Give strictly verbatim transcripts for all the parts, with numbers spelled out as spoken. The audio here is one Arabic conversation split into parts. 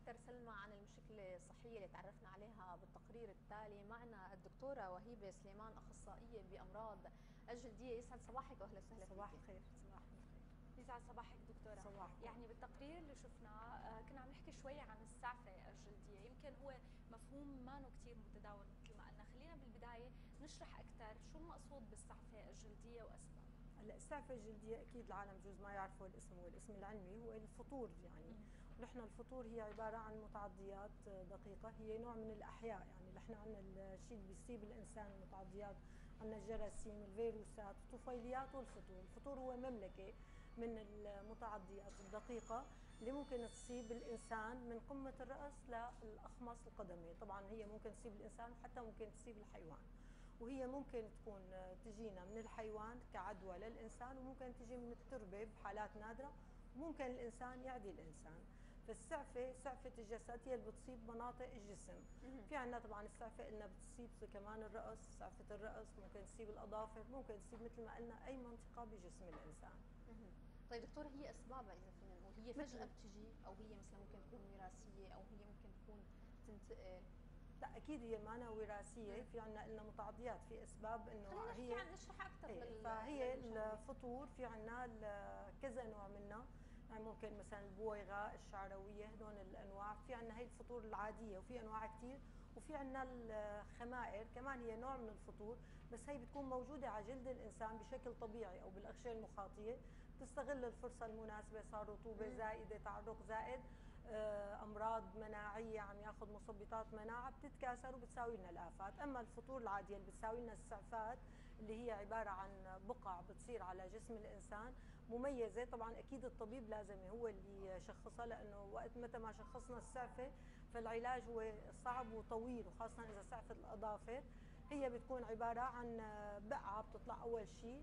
أكثر سلمى عن المشكلة الصحية اللي تعرفنا عليها بالتقرير التالي. معنا الدكتورة وهيبة سليمان، أخصائية بأمراض الجلدية. يسعد صباحك وأهلا وسهلا فيك. صباح الخير. صباح الخير. يسعد صباحك دكتورة. صباح يعني بالتقرير اللي شفناه كنا عم نحكي شوي عن السعفة الجلدية، يمكن هو مفهوم ما نو كثير متداول مثل ما قلنا. خلينا بالبداية نشرح أكثر شو المقصود بالسعفة الجلدية وأسبابها. هلا السعفة الجلدية أكيد العالم بجوز ما يعرفوا الاسم، والاسم العلمي هو الفطور. يعني نحن الفطور هي عبارة عن متعضيات دقيقة، هي نوع من الأحياء. يعني نحن عندنا الشيء اللي بيصيب الإنسان المتعضيات، عندنا الجراثيم، الفيروسات، الطفيليات والفطور. الفطور هو مملكة من المتعضيات الدقيقة اللي ممكن تصيب الإنسان من قمة الرأس للأخمص القدمين. طبعا هي ممكن تصيب الإنسان وحتى ممكن تصيب الحيوان، وهي ممكن تكون تجينا من الحيوان كعدوى للإنسان، وممكن تجي من التربة بحالات نادرة، وممكن الإنسان يعدي الإنسان. فالسعفة، سعفة الجسد هي اللي بتصيب مناطق الجسم. في عندنا طبعا السعفة اللي بتصيب كمان الرأس، سعفة الرأس ممكن تصيب الأظافر، ممكن تصيب مثل ما قلنا أي منطقة بجسم الإنسان. طيب دكتورة، هي أسبابها إذا فينا نقول هي فجأة بتجي، أو هي مثلا ممكن تكون وراثية، أو هي ممكن تكون تنتقل؟ لا اكيد هي مانا وراثيه. في عندنا لنا متعضيات، في اسباب انه خلينا هي نحكي عن نشرح اكثر ايه لل فهي للمشاهدين. الفطور في عندنا كذا نوع منها. يعني ممكن مثلا البويغه، الشعرويه، هدول الانواع. في عندنا هي الفطور العاديه، وفي انواع كثير. وفي عندنا الخمائر كمان، هي نوع من الفطور، بس هي بتكون موجوده على جلد الانسان بشكل طبيعي او بالاغشيه المخاطيه. بتستغل الفرصه المناسبه، صار رطوبه زائده، تعرق زائد، امراض مناعيه، عم ياخذ مثبطات مناعه، بتتكاثر وبتساوي لنا الافات. اما الفطور العاديه اللي بتساوي لنا السعفات، اللي هي عباره عن بقع بتصير على جسم الانسان مميزه. طبعا اكيد الطبيب لازم هو اللي يشخصها، لانه وقت متى ما شخصنا السعفه فالعلاج هو صعب وطويل، وخاصه اذا سعفه الاظافر. هي بتكون عباره عن بقعه بتطلع اول شيء.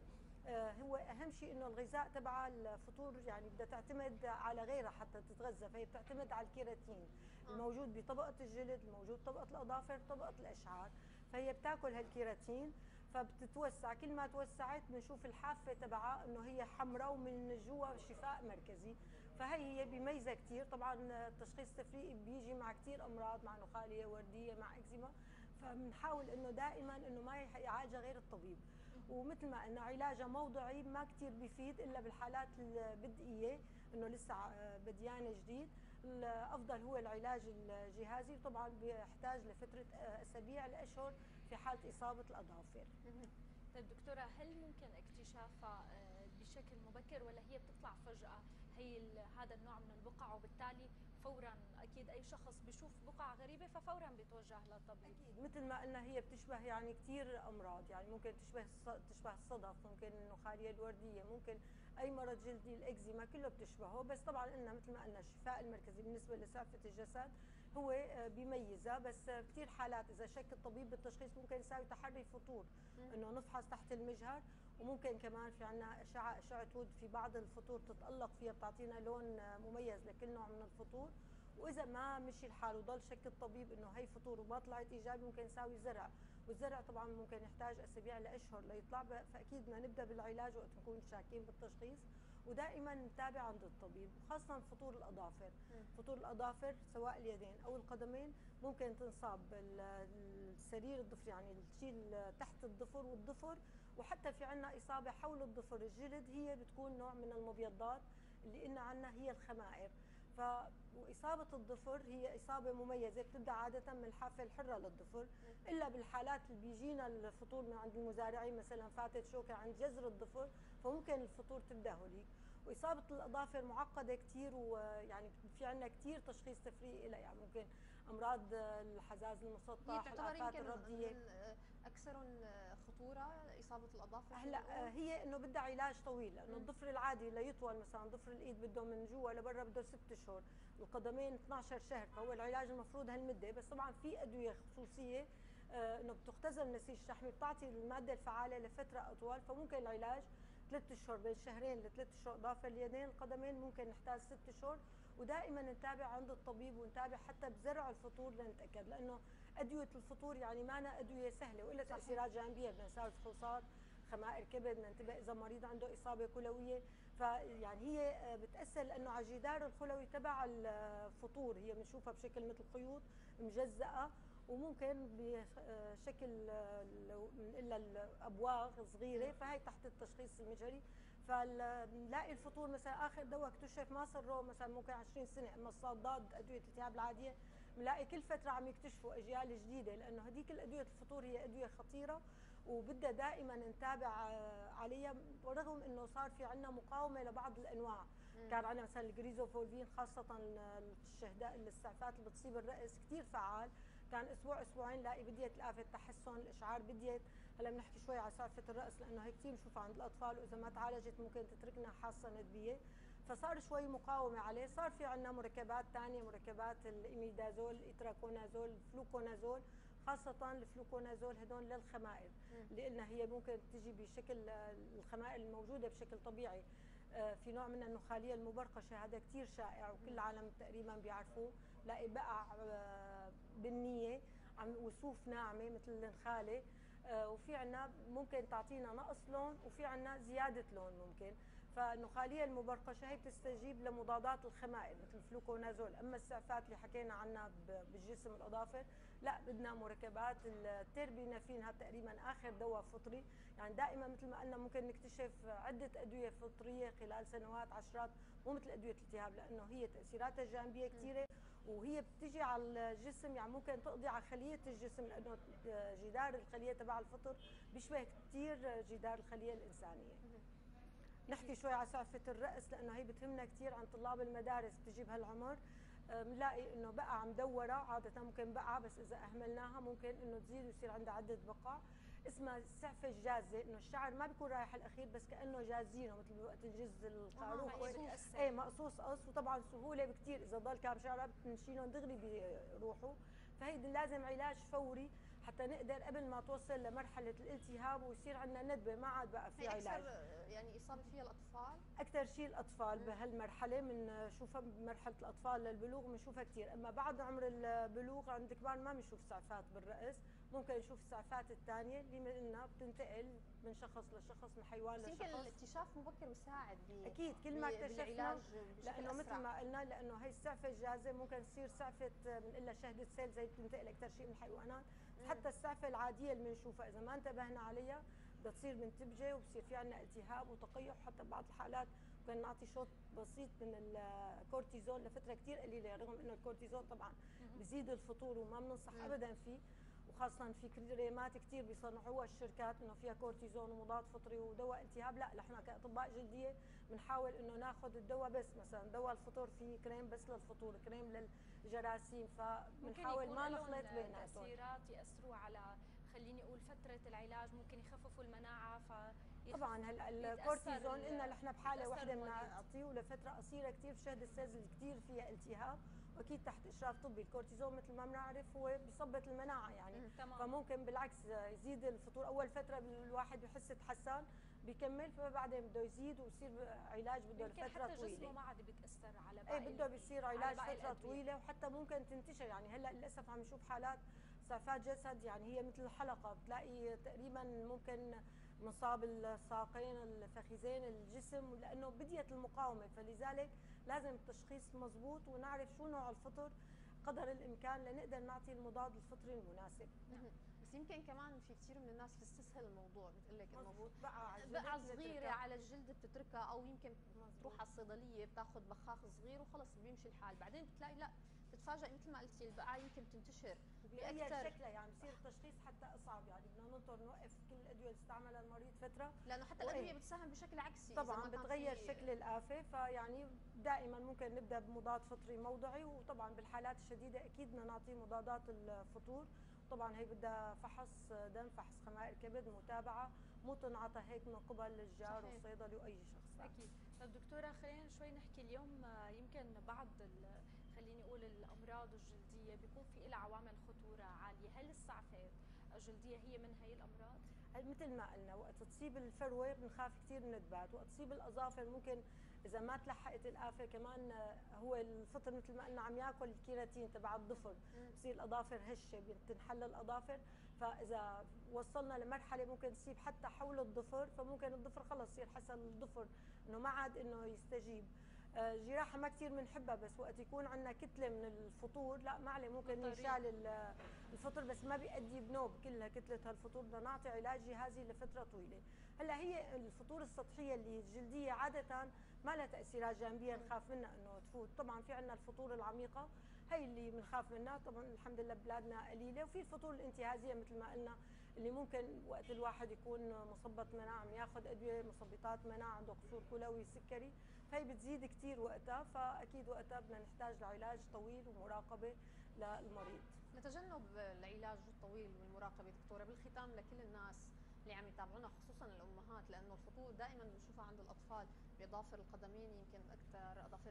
هو اهم شيء انه الغذاء تبع الفطور يعني بدها تعتمد على غيرها حتى تتغذى، فهي بتعتمد على الكيراتين الموجود بطبقه الجلد، الموجود بطبقه الاظافر، طبقه الاشعار. فهي بتاكل هالكيراتين فبتتوسع. كل ما توسعت بنشوف الحافه تبعها انه هي حمراء ومن جوا شفاء مركزي. فهي هي بيميزها كثير. طبعا التشخيص التفريقي بيجي مع كثير امراض، مع نخاليه ورديه، مع اكزيما. فبنحاول انه دائما انه ما يعالجها غير الطبيب. ومثل ما قلنا علاجها موضعي ما كثير بيفيد الا بالحالات البدئيه، انه لسه بديانه جديد. الافضل هو العلاج الجهازي، وطبعا بيحتاج لفتره اسابيع لاشهر في حاله اصابه الاظافر. طيب دكتورة، هل ممكن اكتشافها بشكل مبكر ولا هي بتطلع فجأة هي هذا النوع من البقع، وبالتالي فورا اكيد اي شخص بيشوف بقعة غريبة ففورا بيتوجه للطبيب؟ اكيد مثل ما قلنا هي بتشبه يعني كثير امراض. يعني ممكن تشبه تشبه الصدف، ممكن النخاليه الورديه، ممكن اي مرض جلدي، الاكزيما كله بتشبهه. بس طبعا قلنا مثل ما قلنا الشفاء المركزي بالنسبه لسعفه الجسد هو بيميزها. بس كثير حالات اذا شك الطبيب بالتشخيص ممكن يساوي تحري فطور، انه نفحص تحت المجهر. وممكن كمان في عندنا اشعه اشعه وود في بعض الفطور تتالق فيها، بتعطينا لون مميز لكل نوع من الفطور. واذا ما مشي الحال وضل شك الطبيب انه هي فطور وما طلعت ايجابي، ممكن يساوي زرع. والزرع طبعا ممكن يحتاج اسابيع لاشهر ليطلع. فاكيد بدنا نبدا بالعلاج وقت نكون شاكين بالتشخيص، ودائما نتابع عند الطبيب. وخاصه فطور الاظافر، فطور الاظافر سواء اليدين او القدمين ممكن تنصاب السرير الضفر، يعني الشيء تحت الضفر والضفر. وحتى في عندنا اصابه حول الضفر الجلد، هي بتكون نوع من المبيضات اللي قلنا عنها هي الخمائر. ف وإصابة الضفر هي إصابة مميزة، بتبدأ عادة من الحافة الحرة للضفر، إلا بالحالات اللي بيجينا الفطور من عند المزارعين، مثلا فاتت شوكة عند جذر الضفر فممكن الفطور تبدأ هوليك. وإصابة الأظافر معقدة كثير، ويعني في عندنا كثير تشخيص تفريقي لها. يعني ممكن أمراض الحزاز هي المسطح، تعتبر الآفات يمكن الردية. من اكثرهم خطوره اصابه الاظافر فينا هلا نقول. هي انه بدها علاج طويل، لانه الضفر العادي ليطول مثلا ضفر الايد بده من جوا لبرا بده ست اشهر، القدمين اثنعش شهر، فهو العلاج المفروض هالمده. بس طبعا في ادويه خصوصيه آه انه بتختزل نسيج شحمي، بتعطي الماده الفعاله لفتره اطول. فممكن العلاج ثلاث اشهر، بين شهرين لثلاث اشهر. اضافه اليدين القدمين ممكن نحتاج ست اشهر. ودائما نتابع عند الطبيب، ونتابع حتى بزرع الفطور لنتاكد، لانه ادويه الفطور يعني ما أنا ادويه سهله والا تاثيرات جانبيه، بدنا نساوي فحوصات خمائر كبد، ننتبه اذا مريض عنده اصابه كلويه. فيعني هي بتاثر لانه على الجدار الخلوي تبع الفطور هي بنشوفها بشكل مثل خيوط مجزأه، وممكن بشكل لو بنقول الابواغ صغيره، فهي تحت التشخيص المجهري. فنلاقي الفطور مثلا اخر دواء اكتشف ما صار مثلا ممكن عشرين سنه، اما الصداد ادويه الالتهاب العاديه بنلاقي كل فتره عم يكتشفوا اجيال جديده، لانه هذيك الادويه الفطور هي ادويه خطيره وبدها دائما نتابع عليها، ورغم انه صار في عندنا مقاومه لبعض الانواع. مم. كان عندنا مثلا الجريزوفولفين خاصه الشهداء الاستعفاءات اللي بتصيب الراس كثير فعال، كان اسبوع اسبوعين لاقي بديت الافه تحسن، الاشعار بديت. هلا بنحكي شوي على سعفه الراس لانه هي كثير بنشوفها عند الاطفال، واذا ما تعالجت ممكن تتركنا حاصه ندبيه، فصار شوي مقاومه عليه. صار في عندنا مركبات ثانيه، مركبات الاميدازول، الاتراكونازول، الفلوكونازول، خاصة الفلوكونازول هدول للخمائر اللي قلنا هي ممكن تجي بشكل الخمائر الموجودة بشكل طبيعي. في نوع من النخالية المبرقشة هذا كثير شائع وكل العالم تقريبا بيعرفوه، لاقي بقع بالنية عم وصوف ناعمة مثل النخالة، وفي عنا ممكن تعطينا نقص لون وفي عنا زيادة لون ممكن. فالنخالية المبرقشة هي بتستجيب لمضادات الخمائر مثل الفلوكونازول. اما السعفات اللي حكينا عنها بالجسم الاظافر لا، بدنا مركبات التربينافين، هذا تقريبا اخر دواء فطري. يعني دائما مثل ما قلنا ممكن نكتشف عده ادويه فطريه خلال سنوات عشرات، مو مثل ادويه الالتهاب لانه هي تاثيراتها الجانبيه كثيره وهي بتجي على الجسم، يعني ممكن تقضي على خليه الجسم لانه جدار الخليه تبع الفطر بيشبه كثير جدار الخليه الانسانيه. نحكي شوي على سعفه الراس لانه هي بتهمنا كثير عند طلاب المدارس بتجي بهالعمر، بنلاقي انه بقعه مدوره، عاده ممكن بقعه بس اذا اهملناها ممكن انه تزيد ويصير عندها عده بقع، اسمها السعفه الجازه، انه الشعر ما بيكون رايح الاخير بس كانه جازينه مثل وقت نجز الخروف. آه ايه مقصوص قص، وطبعا سهوله بكثير اذا ضل كام شعره بنشيلهم دغري بيروحوا. فهي لازم علاج فوري حتى نقدر قبل ما توصل لمرحله الالتهاب ويصير عندنا ندبه ما عاد بقى في علاج. اكثر يعني اصابه فيها الاطفال، اكثر شيء الاطفال بهالمرحله بنشوفها بمرحله الاطفال للبلوغ بنشوفها كثير، اما بعد عمر البلوغ عند الكبار ما بنشوف سعفات بالراس، ممكن نشوف السعفات الثانيه اللي قلنا بتنتقل من شخص لشخص، من حيوان لشخص. يمكن الاكتشاف مبكر بيساعد اكيد كل ما اكتشفنا، لانه مثل ما قلنا لانه هي السعفه الجازه ممكن تصير سعفه بنقول لها شهده سيل زي بتنتقل اكثر شيء من الحيوانات، حتى السعفه العاديه اللي بنشوفها اذا ما انتبهنا عليها بتصير منتبجه وبصير في عندنا التهاب وتقيح، حتى بعض الحالات ممكن نعطي شوط بسيط من الكورتيزون لفتره كثير قليله، رغم انه الكورتيزون طبعا بزيد الفطور وما بننصح ابدا فيه، وخاصه في كريمات كثير بيصنعوها الشركات انه فيها كورتيزون ومضاد فطري ودواء التهاب، لا نحن كاطباء جلديه بنحاول انه ناخذ الدواء بس، مثلا دواء الفطور في كريم بس للفطور، كريم للجراثيم، فبنحاول ما نخلط بيناتهم. تاثيرات ياثروا على خليني اقول فتره العلاج، ممكن يخففوا المناعه. ف طبعا هلا الكورتيزون قلنا نحن بحاله واحده بنعطيه لفتره قصيره كثير في شهد السيلز اللي كثير فيها التهاب، واكيد تحت اشراف طبي. الكورتيزون مثل ما بنعرف هو بيثبط المناعه يعني، فممكن بالعكس يزيد الفطور، اول فتره الواحد بحس تحسن بيكمل، فبعدين بده يزيد ويصير علاج بده لفتره حتى طويله. جسمه ما عاد بيتاثر على باقي ايه بده بيصير علاج فتره طويله، وحتى ممكن تنتشر. يعني هلا للاسف عم نشوف حالات سعفات جسد يعني هي مثل الحلقه، بتلاقي تقريبا ممكن مصاب الساقين الفخذين الجسم، لانه بديت المقاومه، فلذلك لازم التشخيص مضبوط ونعرف شو نوع الفطر قدر الامكان لنقدر نعطي المضاد الفطري المناسب. بس يمكن كمان في كثير من الناس بتستسهل الموضوع، بتقول لك انه بقعه بقعه صغيره على الجلد بتتركها، او يمكن بتروح على الصيدليه بتاخذ بخاخ صغير وخلص بيمشي الحال، بعدين بتلاقي لا تتفاجئ مثل ما قلتي البقعه يمكن تنتشر باكثر شكلها، يعني بصير التشخيص حتى اصعب، يعني بدنا ننطر نوقف كل الادويه اللي استعملها المريض فتره، لانه حتى الادويه بتساهم بشكل عكسي طبعا بتغير شكل الافه، فيعني دائما ممكن نبدا بمضاد فطري موضعي، وطبعا بالحالات الشديده اكيد بدنا نعطيه مضادات الفطور، طبعا هي بدها فحص دم، فحص خمائر كبد، متابعه، مو تنعطى هيك من قبل الجار والصيدلي واي شخص. اكيد. طب دكتوره خلينا شوي نحكي اليوم، يمكن بعض خليني اقول الامراض الجلديه بيكون في لها عوامل خطوره عاليه، هل السعفات الجلديه هي من هي الامراض؟ مثل ما قلنا وقت تصيب الفروه بنخاف كثير من النتبات، وقت تصيب الاظافر ممكن اذا ما تلحقت الآفة كمان هو الفطر مثل ما قلنا عم ياكل الكيراتين تبع الظفر، بصير الاظافر هشه، بتنحل الاظافر. فاذا وصلنا لمرحله ممكن تصيب حتى حول الظفر، فممكن الظفر خلص يصير حسن الظفر انه ما عاد انه يستجيب. جراحه ما كثير بنحبها، بس وقت يكون عندنا كتله من الفطور لا ما عليه ممكن ينشال الفطر، بس ما بيؤدي بنوب كلها كتله هالفطور، بدنا نعطي علاج جهازي لفتره طويله. هلا هي الفطور السطحيه اللي الجلديه عاده ما لها تاثيرات جانبيه نخاف منها انه تفوت. طبعا في عندنا الفطور العميقه هي اللي بنخاف منها، طبعا الحمد لله بلادنا قليله، وفي الفطور الانتهازيه مثل ما قلنا اللي ممكن وقت الواحد يكون مثبط مناعه عم ياخذ ادويه مثبطات مناعه، عنده قصور كلوي سكري، فهي بتزيد كثير وقتها، فاكيد وقتها بدنا نحتاج لعلاج طويل ومراقبه للمريض. لتجنب العلاج الطويل والمراقبه دكتوره، بالختام لكل الناس اللي عم يتابعونا خصوصا الامهات، لانه الفطور دائما بنشوفها عند الاطفال باضافه القدمين يمكن اكثر، اظافر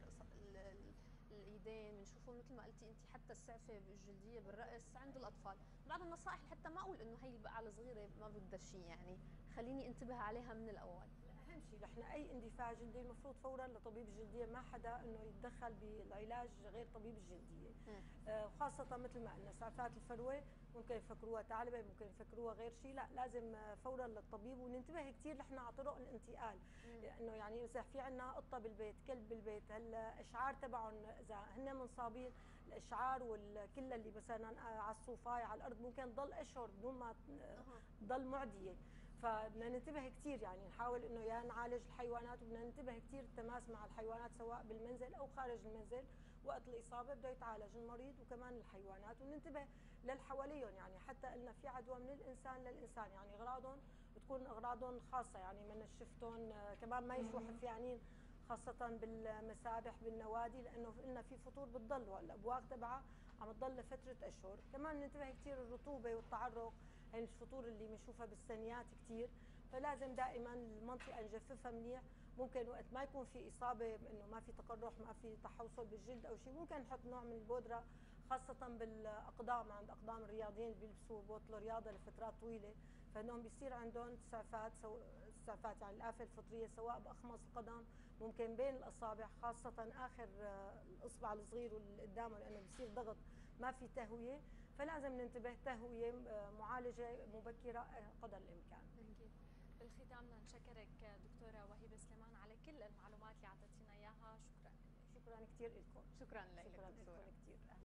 الايدين بنشوفه مثل ما قلتي انت، حتى السعفه الجلديه بالراس عند الاطفال. بعض النصائح حتى ما اقول انه هي البقعه الصغيره ما بدها شيء، يعني خليني انتبه عليها من الاول. اهم شيء نحن اي اندفاع جلدي المفروض فورا لطبيب الجلديه، ما حدا انه يتدخل بالعلاج غير طبيب الجلديه. آه وخاصه مثل ما قلنا سعفات الفروه ممكن يفكروها ثعلبه، ممكن يفكروها غير شيء، لا لازم فورا للطبيب. وننتبه كثير نحن على طرق الانتقال، لانه يعني اذا في عندنا قطه بالبيت كلب بالبيت، هالاشعار تبعهم اذا هن منصابين الاشعار والكل اللي مثلا على الصوفايه على الارض ممكن تضل اشهر بدون ما تضل معديه. فبدنا ننتبه كثير، يعني نحاول انه يا نعالج الحيوانات، وبدنا ننتبه كثير التماس مع الحيوانات سواء بالمنزل او خارج المنزل، وقت الاصابه بده يتعالج المريض وكمان الحيوانات، وننتبه للي حواليهم. يعني حتى قلنا في عدوى من الانسان للانسان، يعني اغراضهم بتكون اغراضهم خاصه، يعني من شفتهم كمان ما يشوا حفيانين خاصه بالمسابح بالنوادي، لانه قلنا في فطور بتضل والابواق تبعها عم تضل لفتره اشهر. كمان ننتبه كثير الرطوبه والتعرق، هي الفطور اللي بنشوفها بالثانيات كثير، فلازم دائما المنطقه نجففها منيح. ممكن وقت ما يكون في اصابه انه ما في تقرح ما في تحوصل بالجلد او شيء، ممكن نحط نوع من البودره خاصه بالاقدام، عند اقدام الرياضيين اللي بيلبسوا بوطل رياضه لفترات طويله، فانهم بيصير عندهم سعفات سو... سعفات يعني الآفة الفطريه سواء باخمص القدم، ممكن بين الاصابع خاصه اخر الاصبع الصغير واللي قدامه، لانه بيصير ضغط ما في تهويه، فلازم ننتبه تهويه معالجه مبكره قدر الامكان. اكيد. بالختام بدنا نشكرك دكتوره وهيبه سليمان على كل المعلومات اللي اعطيتينا اياها، شكرا. شكرا كثير لكم. شكرا لك شكرا دكتوره. لكم كثير.